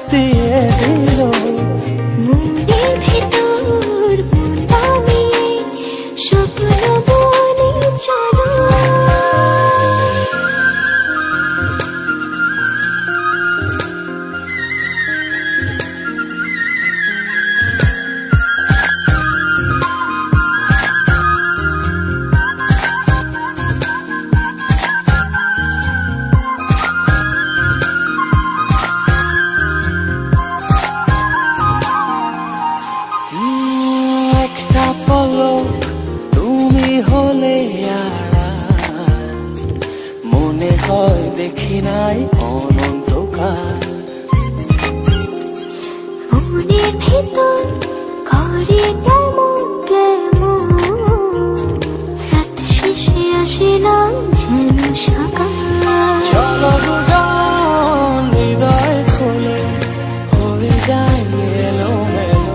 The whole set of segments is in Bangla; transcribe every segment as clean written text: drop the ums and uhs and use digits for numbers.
মাতিয়ে দিল। মনের ভেতর মন নামিয়ে স্বপ্ন বনে চলো। একটা পলক তুমি হলে আড়াল, মনে হয় দেখি নাই অনন্তকাল। মনের ভেতর করে কেমন কেমন, রাত শেষে আসে না যেন সকাল। চলো দুজন হৃদয় খুলে হয়ে যায় এলোমেলো।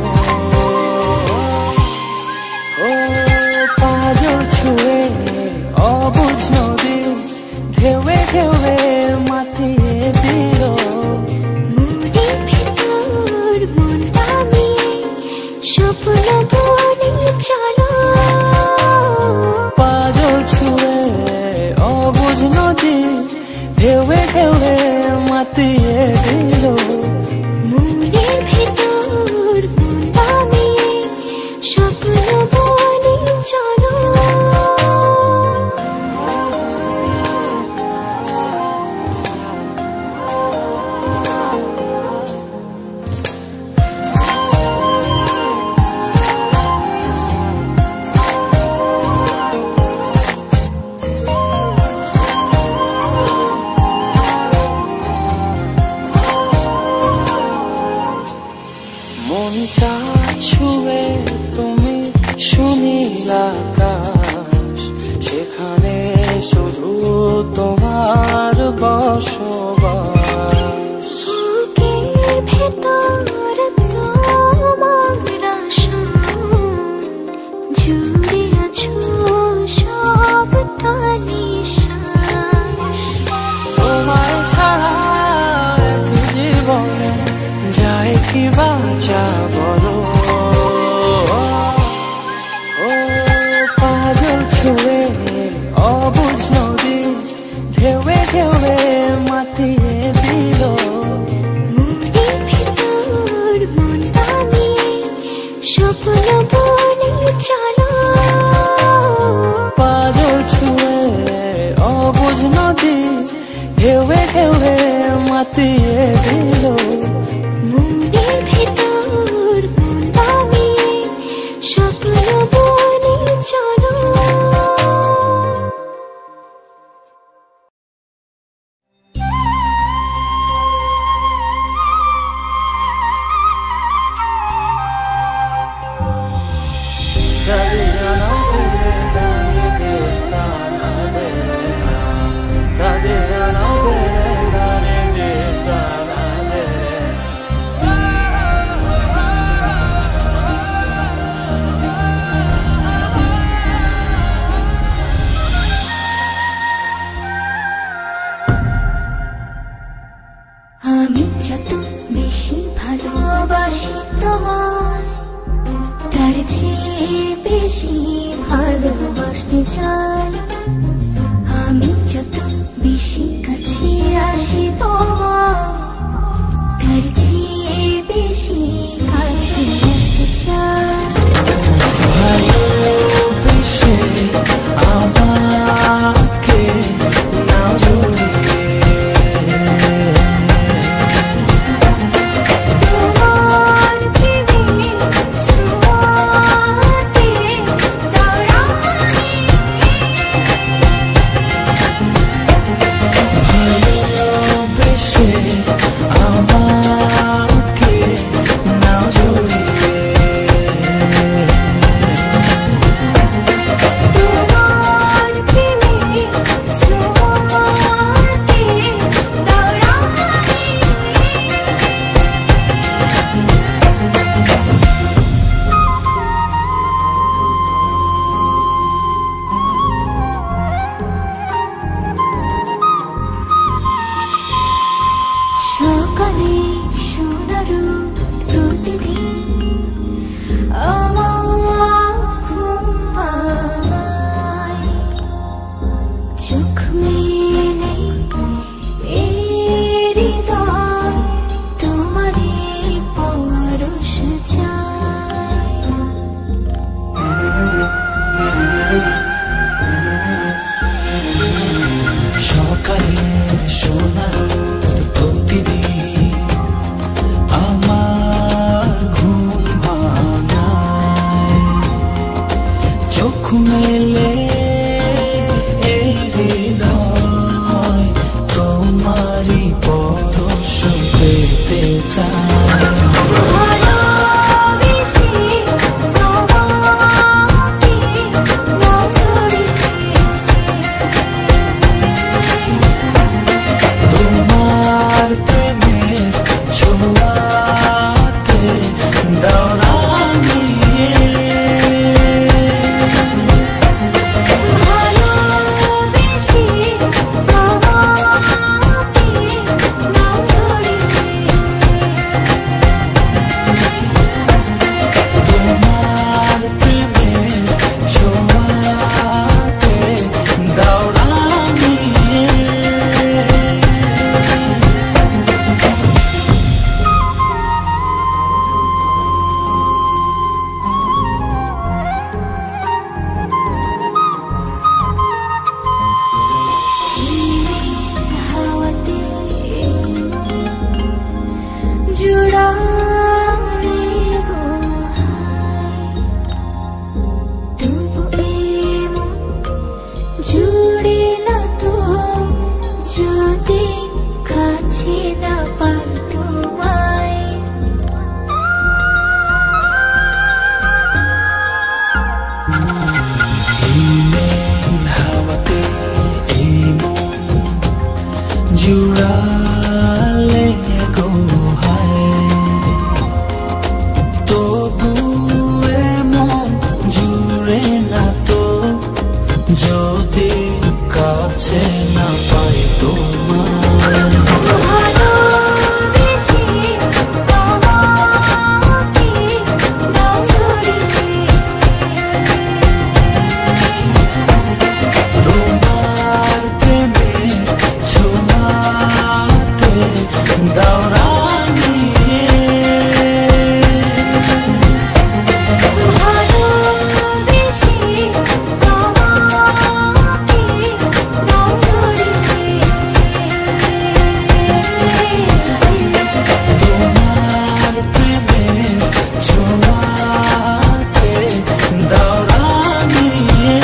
ও পাজর ছুঁয়ে অবুঝ নদী ঢেউয়ে ঢেউয়ে মাতিয়ে দিল। মনের ভেতর মন নামিয়ে স্বপ্ন বনে চলো। পাজর ছুঁয়ে অবুঝ নদী ঢেউয়ে ঢেউয়ে মাতিয়ে দিল। মনের ভেতর মন নামিয়ে স্বপ্ন বনে চলো। মনটা ছুঁয়ে তুমি সুনীল আকাশ, সেখানে শুধু তোমার বসবাস। বুকের ভেতর তোমার আশা, জুড়ে আছো সবটা নিঃশ্বাস। তোমায় ছাড়া এক জীবনে যায় কি বাঁচা বলো। ও পাজল ছুঁয়ে অবুঝ নদী ঢেউয়ে ঢেউয়ে মাতিয়ে দিল। মনের ভেতর মন নামিয়ে স্বপ্ন বনে চলো। পাজল ছুঁয়ে অবুঝ নদী ঢেউয়ে ঢেউয়ে মাতিয়ে দিল। মনের ভেতর মন নামিয়ে স্বপ্ন বনে চলো। আমি যত বেশি ভালোবাসি তোমায়, তার চেয়ে বেশি ভালোবাসতে চাই। আমি যত বেশি কাছে আসি তোমার, তার চেয়ে বেশি কাছে আসতে চাই। ভালোবেসে আমাকে নাও জড়িয়ে, তোমার প্রেমে ছোঁয়াতে দাঁড়াই। মেলে এই হৃদয় তোমারই পরশ পেতে চায়। তোমার প্রেমের ছোঁয়াতে দাও রাঙিয়ে তোমার প্রেমের ছোঁয়াতে দাও রাঙিয়ে। হাওয়াতে জুড়ালে গো তবু এমন জুড়ে না তো যদি কাছে না পাই তোমায়। হাওয়াতে এই মন জুড়ালে গো হায় তবু এমন জুড়ে না তো যদি কাছে না পাই তোমায়। তোমার প্রেমের ছোঁয়াতে দাও রাঙিয়ে তোমার প্রেমের ছোঁয়াতে দাও রাঙিয়ে।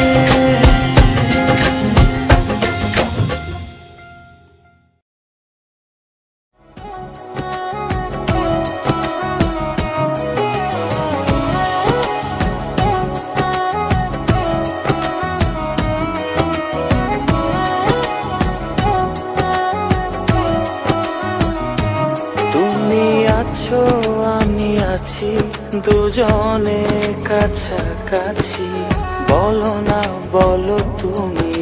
তুমি আছো আমি আছি দুজনে কাছাকাছি বলো না বলো তুমি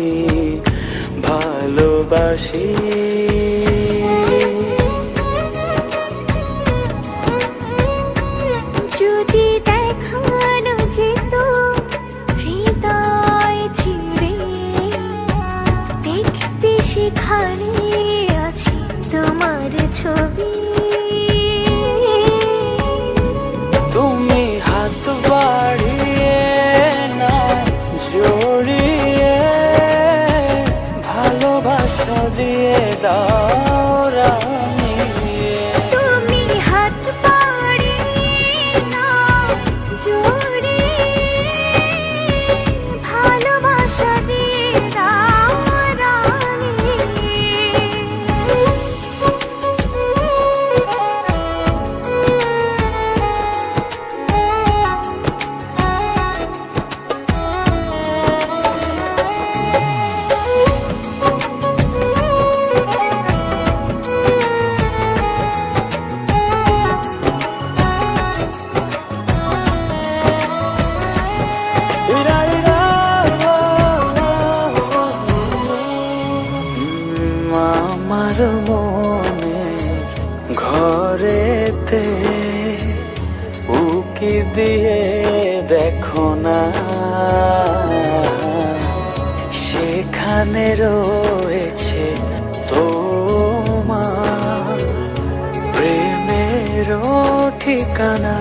ভালোবাসি। যদি দেখানো যেত হৃদয় ছিঁড়ে দেখতে সেখানে আছে তোমার ছবি। তুমি হাত বাড়িয়ে না জড়িয়ে ভালোবাসা দিয়ে দাও রাঙিয়ে। তুমি হাত বাড়িয়ে না জড়িয়ে ভালোবাসা দিয়ে দাও আমার মনের ঘরেতে উকি দিয়ে দেখো না সেখানে রয়েছে তোমার প্রেমের ঠিকানা।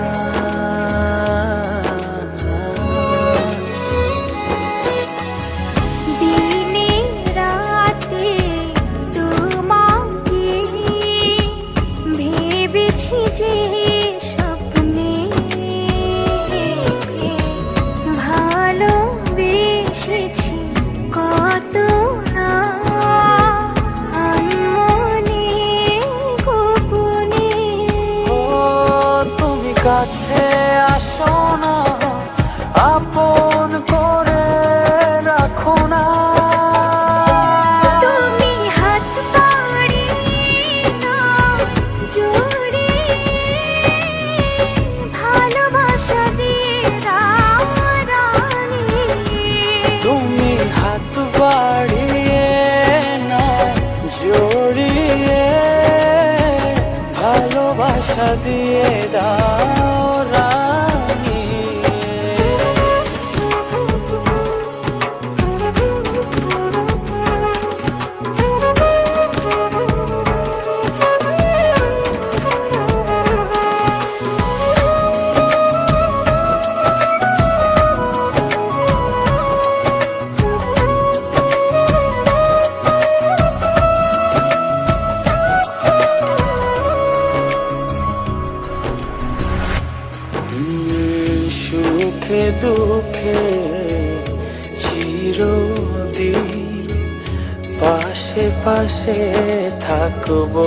যে স্বপ্নে ভালো সুখে দুঃখে চিরদিন পাশে পাশে থাকবো,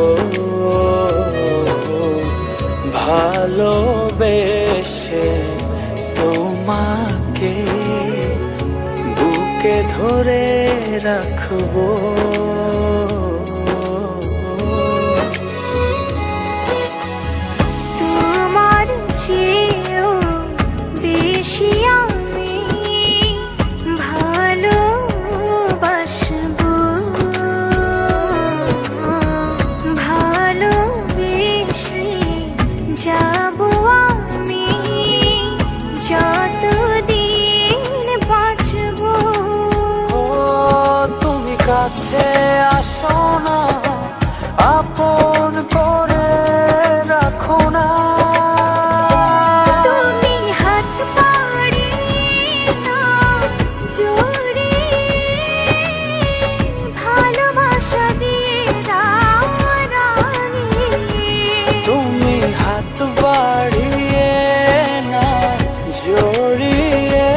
ভালোবেসে তোমাকে বুকে ধরে রাখবো। তোমার চেয়েও বেশি আমি ভালোবাসবো, ভালোবেসে যাবো আমি যতদিন বাঁচবো। ও তুমি কাছে আসো না, আপন করে রাখো না। তুমি হাত বাড়িয়ে নাও জড়িয়ে, ভালোবাসা দিয়ে দাও রাঙিয়ে। তুমি হাত বাড়িয়ে না জড়িয়ে,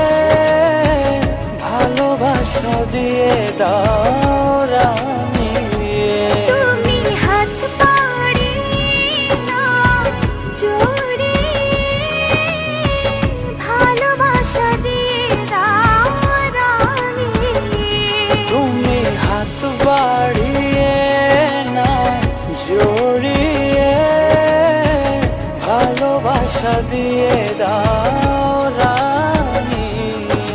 ভালোবাসা দিয়ে দাও রাঙিয়ে। তুমি হাত বাড়িয়ে নাও জড়িয়ে, ভালোবাসা দিয়ে দাও রাঙিয়ে। তুমি হাত বাড়িয়ে না জড়িয়ে, ভালোবাসা দিয়ে দাও রাঙিয়ে।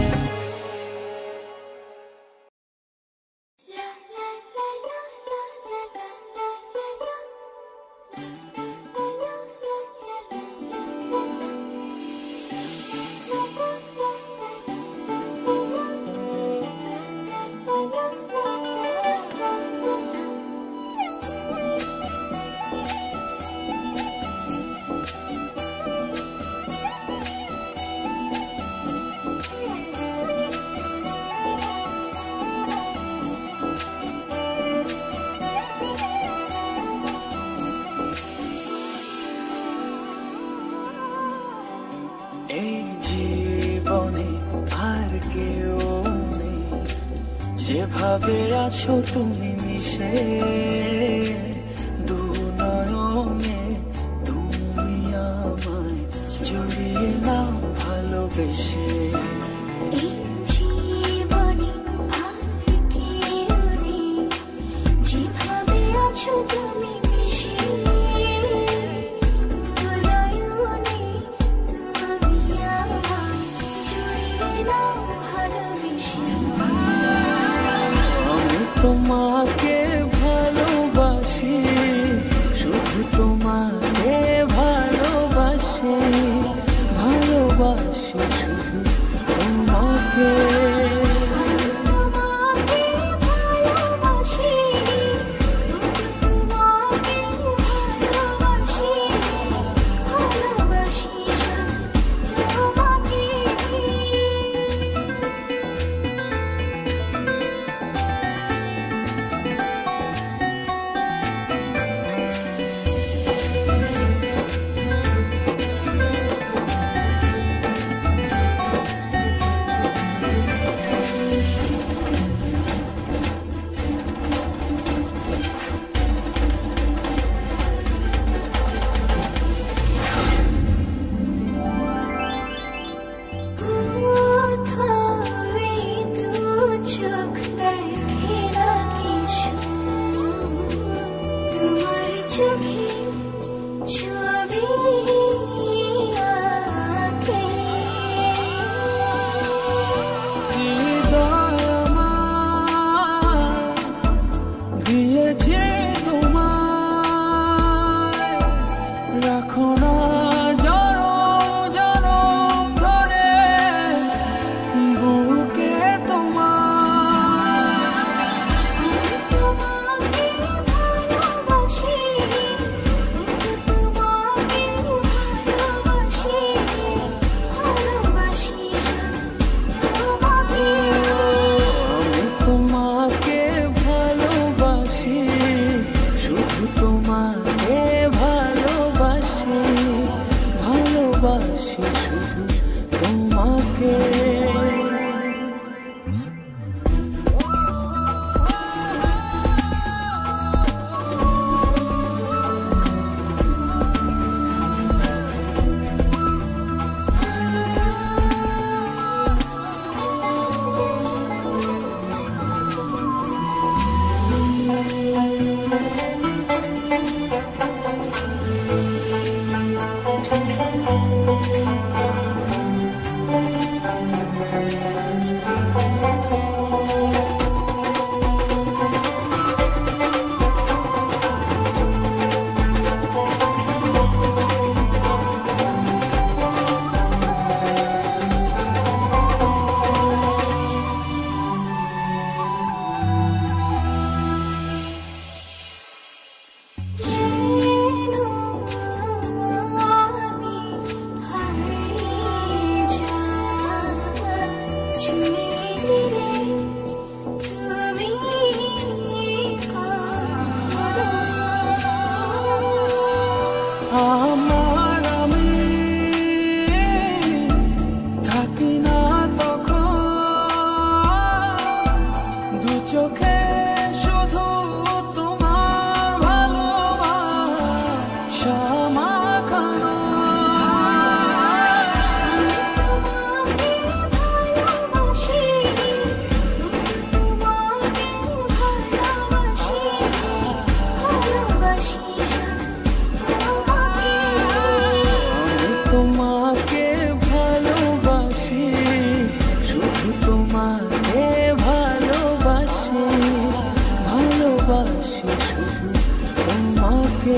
এই জীবনে আর কেউ নেই, যেভাবে আছো তুমি মিশে দু নয়নে। তুমি আমায় জড়িয়ে নাও ভালোবেসে। এই জীবনে আর কেউ নেই, যেভাবে আছো তুমি মিশে দু নয়নে। তুমি আমায় জড়িয়ে নাও ভালোবেসে। আমি তোমাকে ভালোবাসি, শুধু তোমাকে ভালোবাসি, ভালোবাসি শুধু তোমাকে। তোমাকে ভালোবাসি, তোমাকে ভালোবাসি, ভালোবাসি শুধু তোমাকে। তোমাকে। তোমাকে ভালোবাসি, শুধু তোমাকে ভালোবাসি, ভালোবাসি শুধু তোমাকে।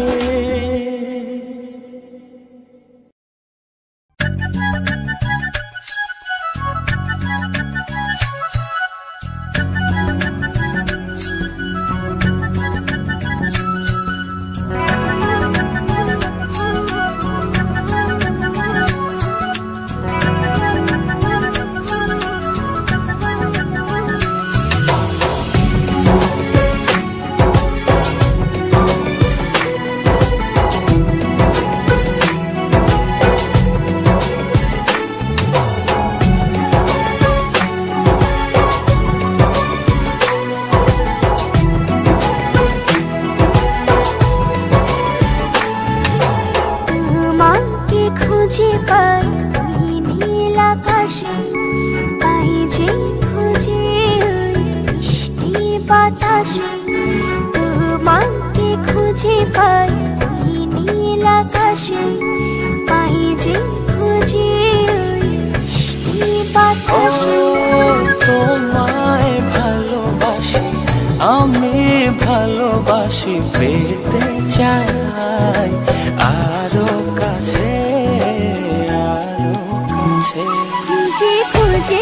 খুঁজে পাই নীল আকাশে, পাই যে খুঁজে মিষ্টি বাতাসে। তোমাকে খুঁজে পাই নীল আকাশে, পাই যে খুঁজে মিষ্টি বাতাসে। তোমায় ভালোবাসি, আমি ভালোবাসি, পেতে চাই আরো কাছে, আরো কাছে। যে খুঁজে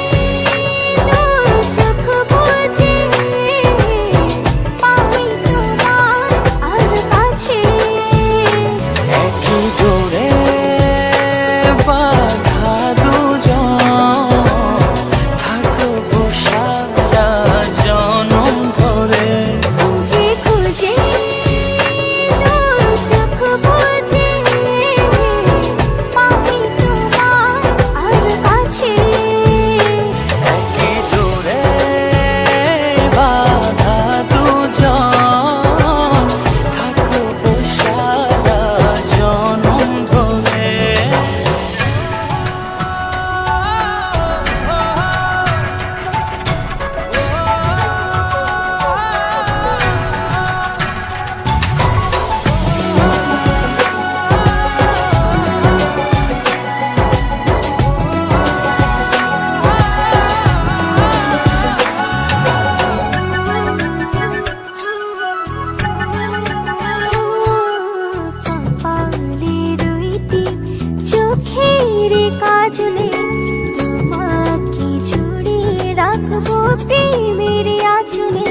চোখ বুঝে পাই তোমার আর কাছে। একই ডোরে বাঁধা দুজন, থাকবো সারা জনম ধরে। যে খুঁজে চোখ বুঝে পাই তোমার আর কাছে। একই ডোরে বাঁধা দুজন, থাকবো সারা জনম ধরে। কপালে দুইটি চোখের কাজলে, তোমাকে জুড়ে রাখবো প্রেমের আঁচলে।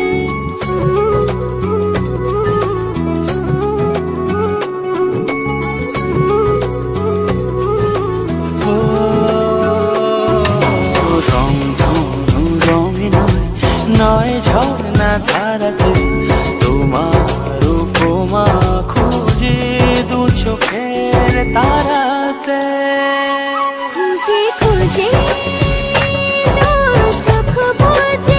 রং ধনু রঙে নয়, নয় ঝর্ণা ধারাতে, তোমার উপমা খুঁজে দু চোখের তারাতে। যে খুঁজে চোখ বুঝে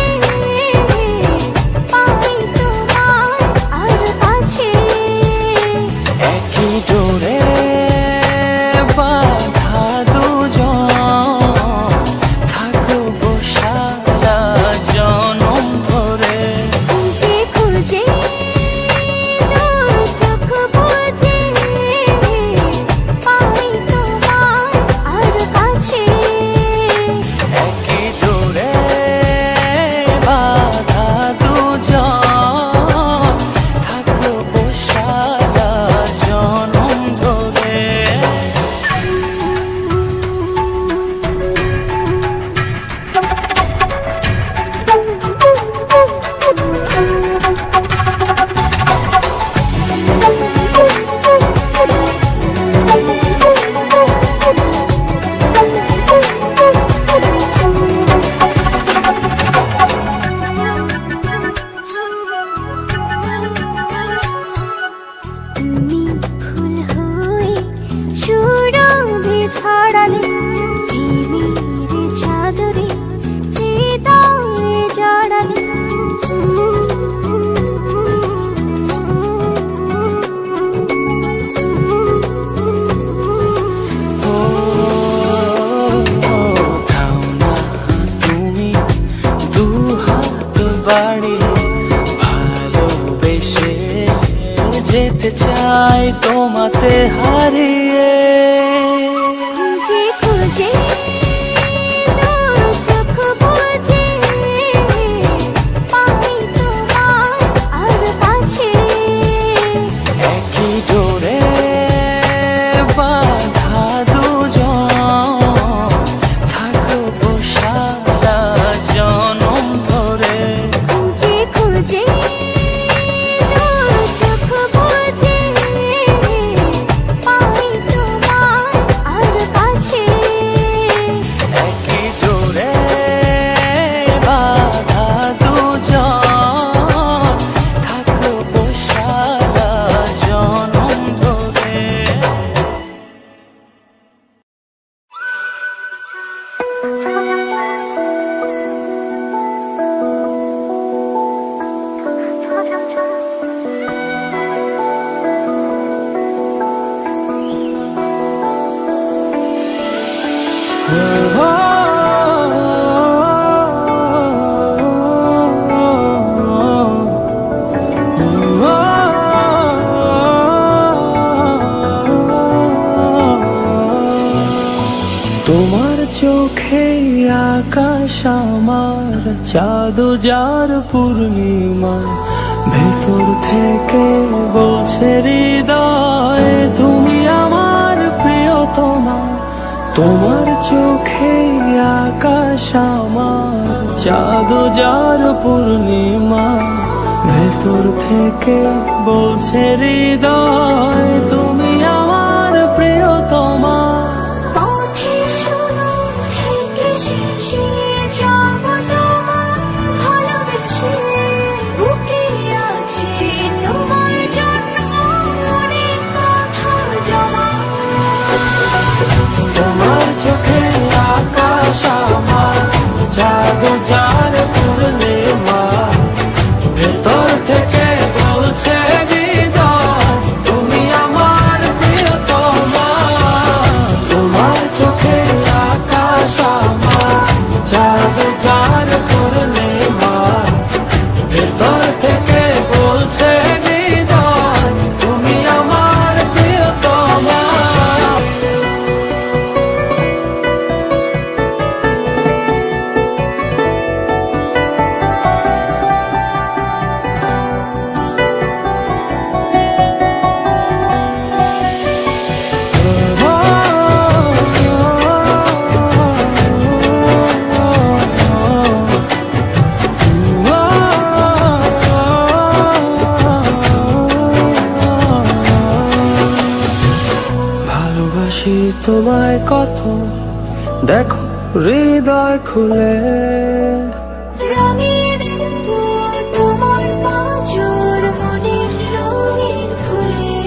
পাই তোমার আর কাছে একই ডোরে বাঁধা দুজন থাকবো সারা জনম ধরে খুঁজে খুঁজে চোখ বুঝে পাই তোমার আর কাছে একই ডোরে বাঁধা দুজন থাকবো সারা জনম ধরে তুমি ফুল হয়ে সুরভি ছড়ালে প্রেমের চাদরে হৃদয়ে জড়ালে থাও না তুমি দু হাত বাড়িয়ে ভালোবেসে যেতে চাই তোমাতে হারিয়ে খুঁজে খুঁজে চোখ বুঝে পাই তোমার আর কাছে একই ডোরে বাঁধা দুজন থাকবো সারা জনম ধরে খুঁজে খুঁজে চোখ বুঝে পাই তোমার আর কাছে একই ডোরে বাঁধা দুজন থাকবো সারা জনম ধরে তোমার চোখে আকাশ আমার চাঁদ যার পূর্ণিমা ভেতর থেকে বলছে হৃদয় তুমি আমার প্রিয়তমা তোমার চোখে আকাশ আমার চাঁদ যার পূর্ণিমা ভেতর থেকে বলছে হৃদয় তুমি আমার প্রিয়তমা পথে শুরু থেকে শেষে যাব তোমার ভালোবেসে বুকে আছে তোমার জন্য অনেক কথা জমা তোমার চোখে আকাশ আমার চাঁদ যার পূর্ণিমা ভেতর থেকে বলছে হৃদয় তুমি আমার প্রিয়তমা তোমার চোখে আকাশ আমার চাঁদ যার পূর্ণিমা ভেতর থেকে বলছে হৃদয় তুমি আমার প্রিয়তমা ভালোবাসি তোমায় কত দেখো হৃদয় খুলে রঙিয়ে দেব তোমার পাঁজর মনের রঙিন ফুলে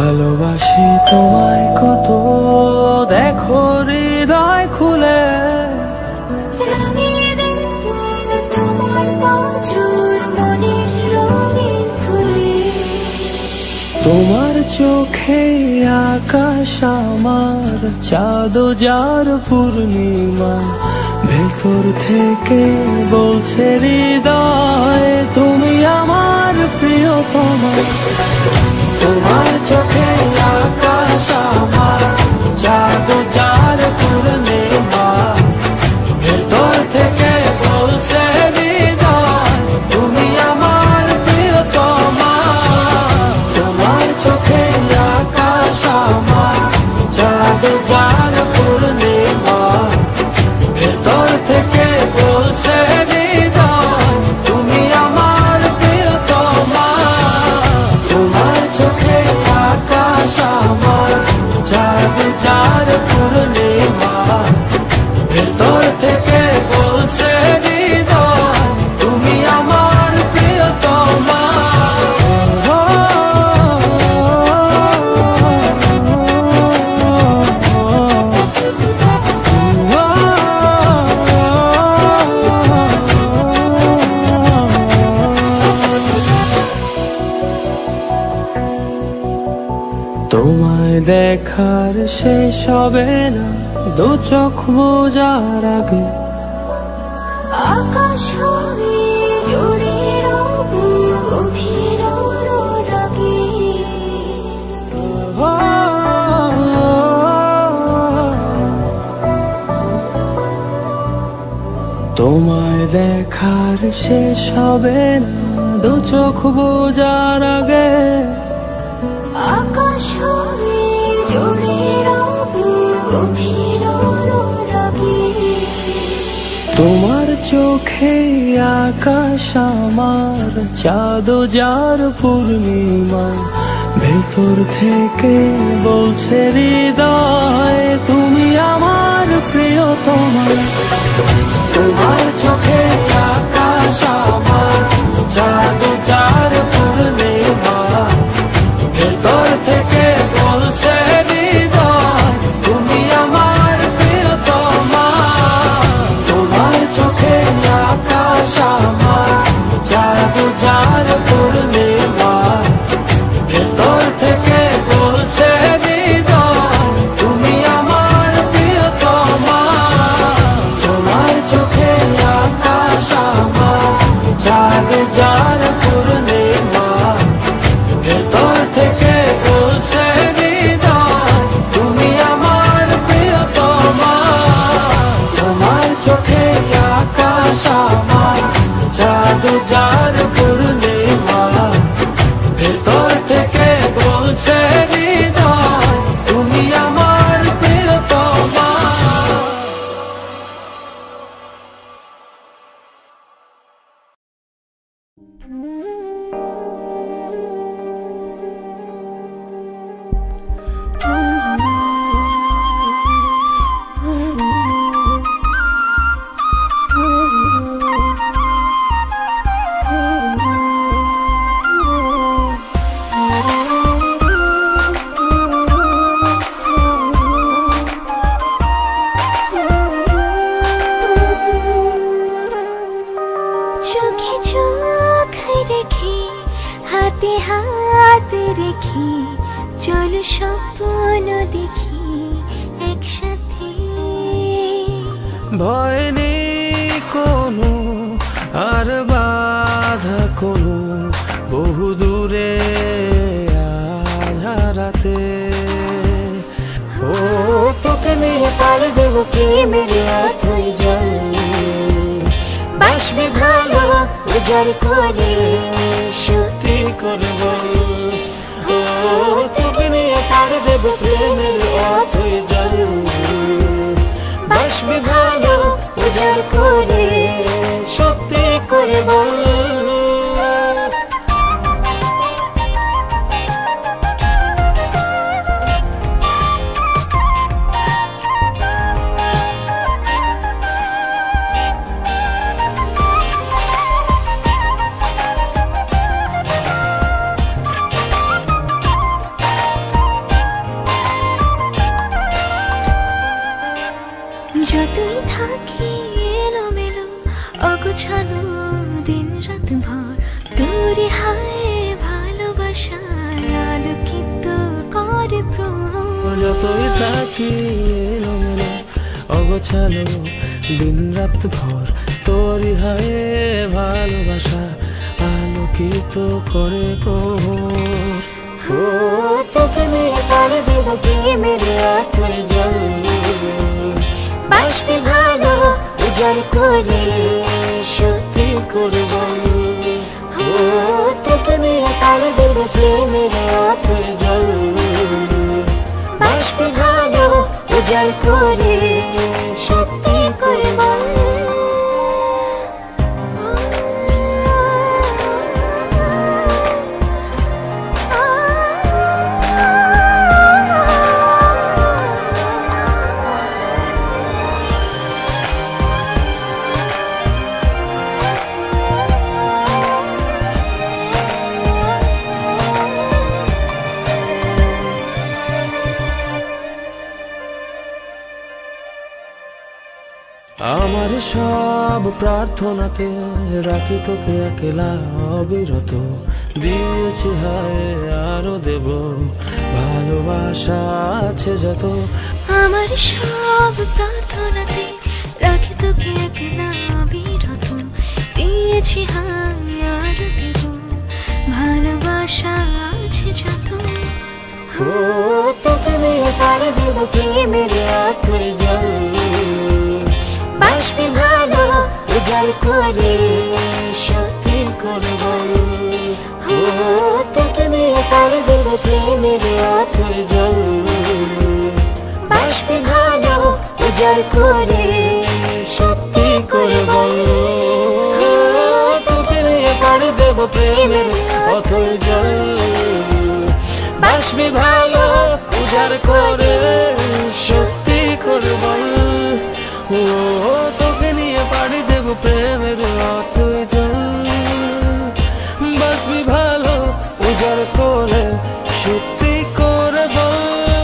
ভালোবাসি তোমায় কত, দেখো হৃদয় খুলে। রাঙিয়ে দেব তোমার বাঁচর মনের রঙিন ফুলে। তোমার চোখে আকাশ আমার, চাঁদ যার পূর্ণিমা, ভেতর থেকে বলছে হৃদয় তুমি আমার প্রিয়তমা। তোমার চোখে আকাশ আমার, চাঁদ যার পূর্ণিমা, ভেতর থেকে বলছে হৃদয় তুমি আমার প্রিয়তমা। তোমার চোখে আকাশ আমার, চাঁদ যার পূর্ণিমা, ভেতর থেকে বলছে হৃদয় তুমি আমার প্রিয়তমা। তোমার চোখে আকাশ আমার, চাঁদ যার পূর্ণিমা, ভেতর থেকে বলছে হৃদয় তুমি আমার প্রিয়তমা। তোমায় দেখার শেষ হবে না দু চোখ বোঝার আগে। আকাশ হয়ে জুড়ে রব গভীর অনুরাগে। তোমায় দেখার শেষ হবে না দু চোখ বোঝার আগে। আকাশ হয়ে জুড়ে রব গভীর অনুরাগে। তোমার চোখে আকাশ আমার, চাঁদ যার পূর্ণিমা, ভেতর থেকে বলছে হৃদয় তুমি আমার প্রিয়তমা। তোমার চোখে আকাশ আমার, চাঁদ যার পূর্ণিমা, ভেতর থেকে বলছে হৃদয় তুমি আমার প্রিয়তমা। তোমার চোখে আকাশ আমার, চাঁদ যার পূর্ণিমা, ভেতর থেকে বলছে হৃদয় তুমি আমার প্রিয়তমা। তোমার চোখে আকাশ আমার, চাঁদ যার পূর্ণিমা, ভেতর থেকে বলছে হৃদয় তুমি আমার প্রিয়তমা। তোমার চোখে আকাশ আমার, চাঁদ যার পূর্ণিমা, ভেতর থেকে বলছে হৃদয় তুমি আমার প্রিয়তমা। চোখে চোখ রেখে হাতে হাত রেখে চলো স্বপ্ন দেখি একসাথে। ভয় নেই কোনো আর বাধা কোনো, বহু দূরে আধারাতে। ও তোকে নিয়ে পার দেব প্রেমের অথই জল, বাসবে ভালো উজাড় করে সত্যি করে বল। ও তোকে নিয়ে পার দেব প্রেমের অথই জল, বাসবে ভালো উজাড় করে সত্যি করে বল। তাকিয়ে এলোমেলো অগোছালো দিন রাত ভর তোরই হায় ভালোবাসা আলোকিত করে প্রহর। ও তোকে নিয়ে পার দেব প্রেমের আঠুর জল, বাষ্পে ভালো উজাড় করে সত্যি করে বল। ও তোকে নিয়ে পার দেব প্রেমের আঠুর জল, বাষ্পে ভালো উজাড় করে সত্যি করে বল। আমার সব প্রার্থনাতে রাখি তোকে একলা অবিরত, দিয়েছি হায় আরো দেব ভালোবাসা আছে যত। আমার সব প্রার্থনাতে রাখি তোকে একলা অবিরত, দিয়েছি হায় আরো দেব ভালোবাসা আছে যত। ও তোকে নিয়ে পার দেব প্রেমের আঠুর জল, বাষ্পে ভালো উজাড় করে সত্যি করে বল। ও তোকে নিয়ে পার দেব প্রেমের আঠুর জল, বাষ্পে ভালো উজাড় করে সত্যি করে বল। তোকে নিয়ে পাড়ি দেব প্রেমের অথই জল, বাষ্পে ভালো উজাড় করে সত্যি করে বল। ও তোকে নিয়ে পাড়ি দেব প্রেমের অথই জল, বাষ্পে ভালো উজাড় করে সত্যি করে বল।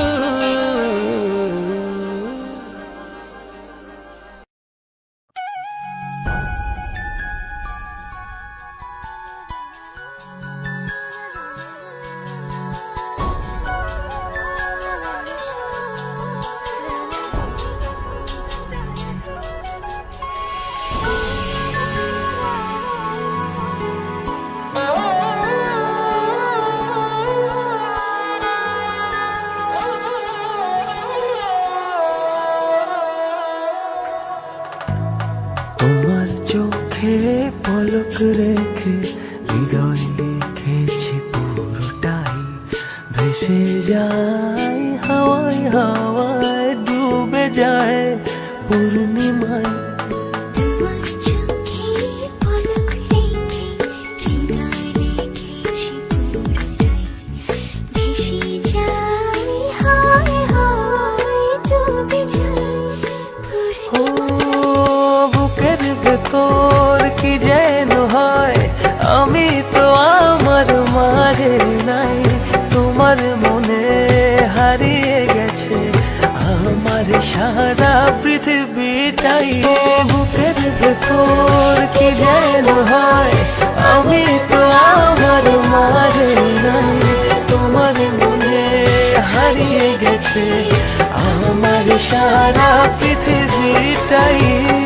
তোমার চোখে পলক রেখে হৃদয় লিখেছি পুরোটাই, ভেসে যায় হাওয়ায় হাওয়ায় ডুবে যায় পূর্ণিমায়। তোমার চোখে পলক রেখে হৃদয় লিখেছি পুরোটাই, ভেসে যায় হাওয়ায় হাওয়ায় ডুবে যায় পূর্ণিমায়। বুকের ভেতর কি যেন হয়, আমি তো আমার মাঝে নাই, তোমার মনে হারিয়ে গেছে আমার সারা পৃথিবীটাই। বুকের ভেতর কি যেন হয়, আমি তো আমার মাঝে নাই, তোমার মনে হারিয়ে গেছে আমার সারা পৃথিবীটাই।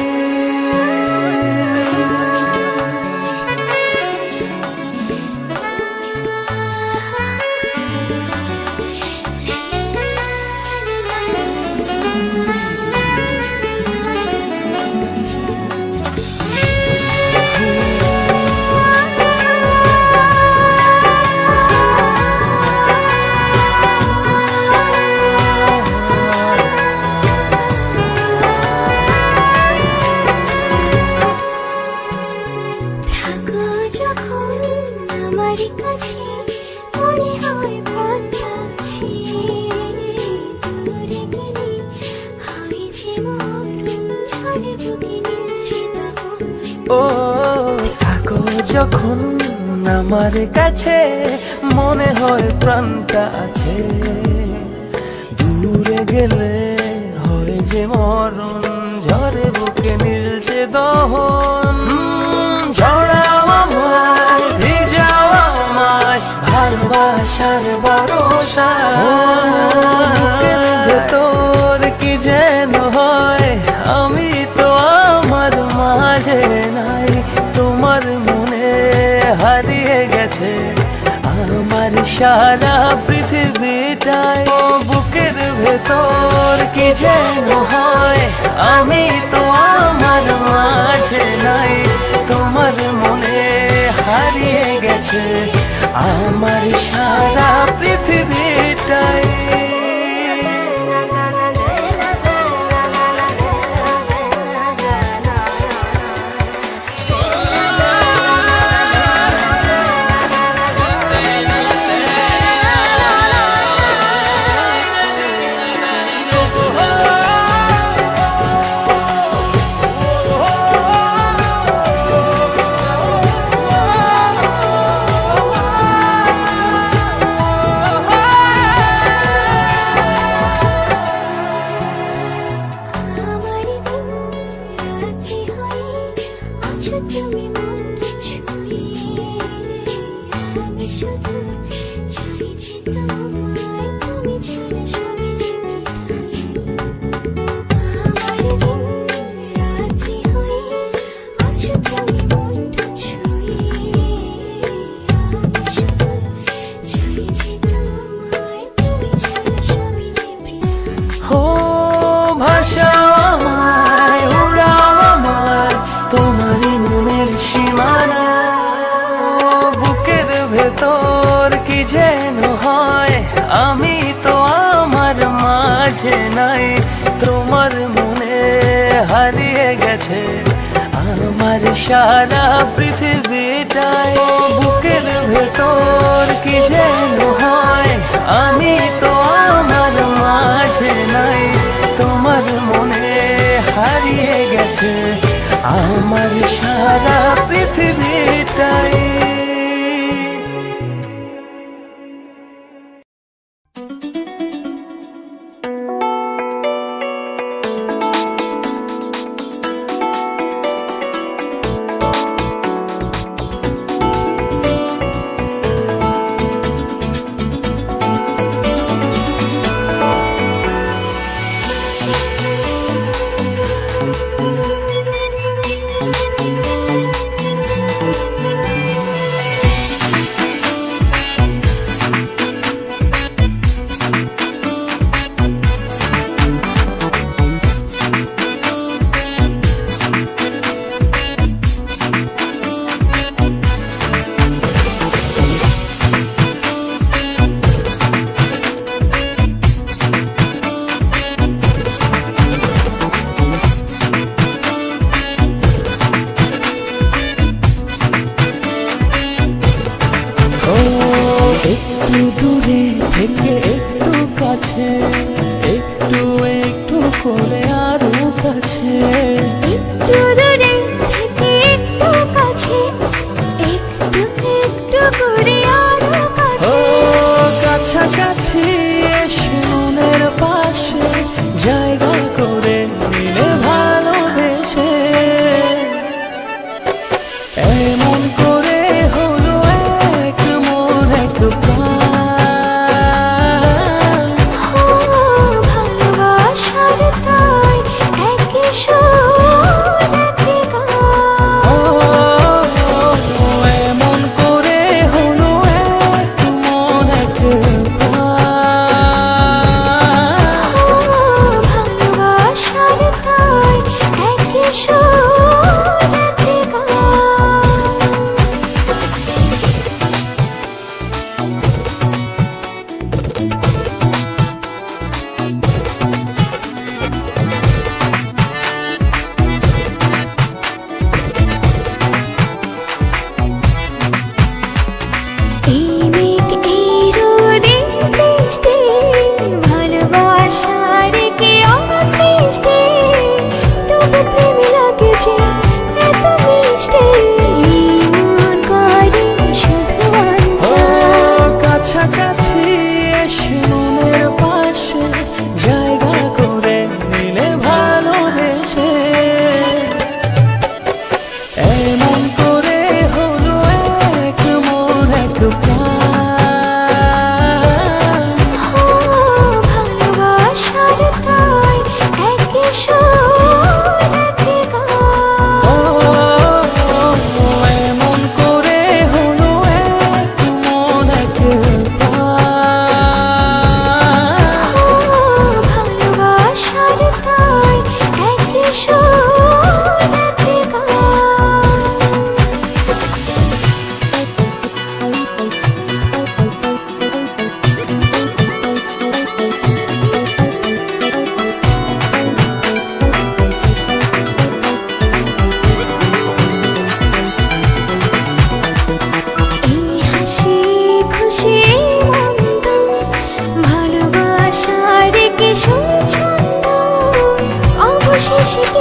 ও থাকো যখন আমার কাছে, মনে হয় প্রাণটা আছে, দূরে গেলে হয় যে মরণ, ঝরে বুকে মিলছে দহন। ঝড়াও আমায় ভিজাও আমায় ভালোবাসার ভরসা, বুকের ভেতর আমার সারা পৃথিবীটাই বুকের ভেতর কি যেন হয়, আমি তো আমার মাঝে নাই, তোমার মনে হারিয়ে গেছে আমার সারা পৃথিবীটাই। আমি তো আমার মাঝে নাই, তোমার মনে হারিয়ে গেছে আমার সারা পৃথিবীটাই। বুকের ভেতর কি যেন হয়, আমি তো আমার মাঝে নাই, তোমার মনে হারিয়ে গেছে আমার সারা পৃথিবীটাই।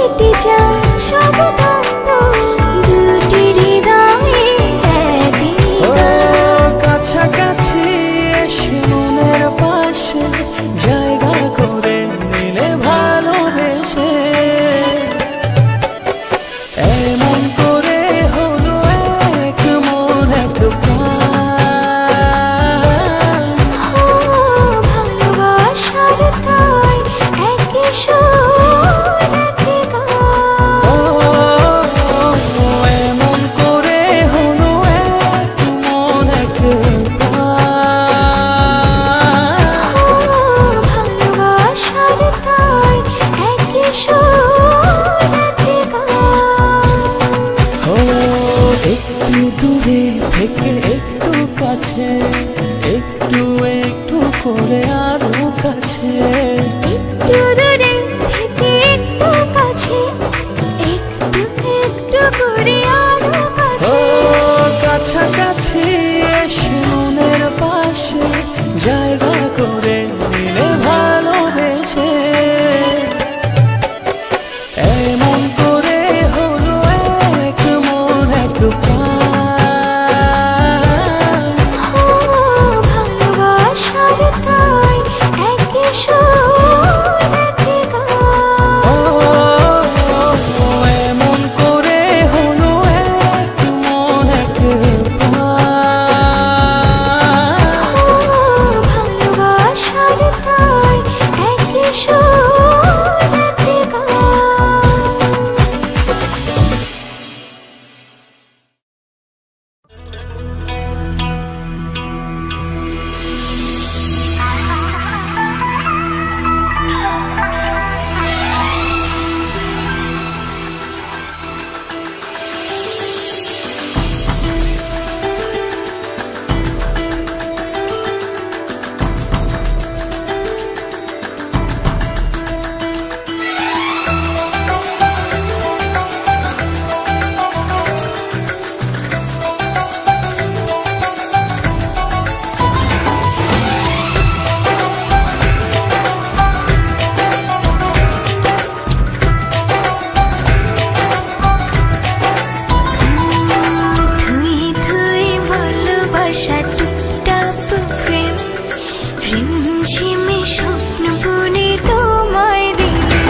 কেটে যায় সব দ্বন্দ্ব, দুটি হৃদয়ে একই গান। কাছাকাছি এসে মনের পাশে জায়গা করে নিলে ভালোবেসে, এমন করে হলো এক মন এক প্রাণ। ভালোবাসার তাই একই সুর একই গান। এমন করে হলো এক মন এক প্রাণ। ভালোবাসার তাই একই সুর একই গান। একটু দূরে থেকে একটু কাছে, একটু একটু করে আরো কাছে, একটু দূরে থেকে একটু কাছে, একটু একটু করে আরো কাছে। কাছাকাছি এসে মনের পাশে জায়গা করে নিলে ভালোবেসে, এমন করে হলো এক মন এক প্রাণ। ভালোবাসার তাই একই সুর একই গান। এমন করে হলো এক মন এক প্রাণ। ভালোবাসার তাই একই সুর একই গান। থুই থুই ভালোবাসা টুকটাক প্রেম, রিমঝিমে স্বপ্ন বুনে তোমায় দিলে।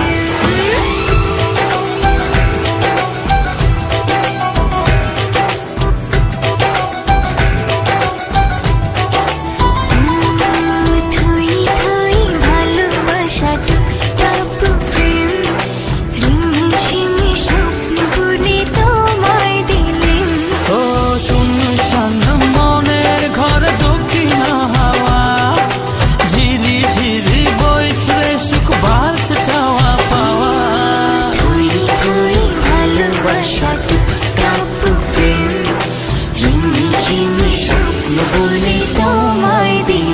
থুই থুই ভালোবাসা টুকটাক প্রেম, রিমঝিমে স্বপ্ন বুনে তোমায় দিলে। ও শুনশান মনের ঘর দক্ষিণ হাওয়া, ঝিরি ঝিরি বইছে সুখ বাড়ছে চাওয়া পাওয়া। থুই থুই ভালোবাসা টুকটাক প্রেম, রিমঝিমে স্বপ্ন বুনে তোমায় দিলে।